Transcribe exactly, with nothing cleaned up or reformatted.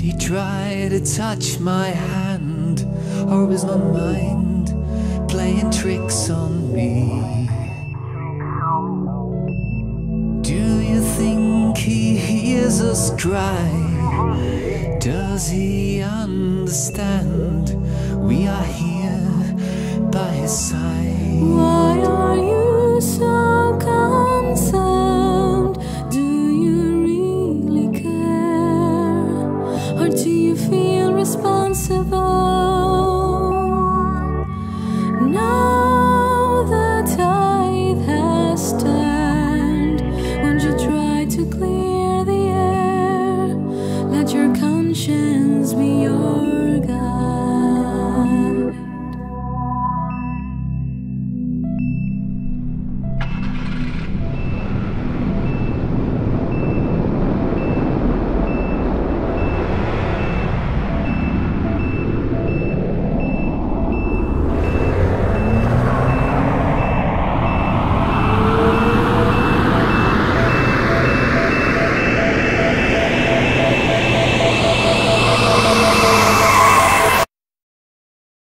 he try to touch my hand, or was my mind playing tricks on me? Do you think he hears us cry? Does he understand we are here by his side? Why are you so concerned? Do you really care? Or do you feel responsible? Now the tide has turned. Won't you try to clear the air? Let your conscience be your guide.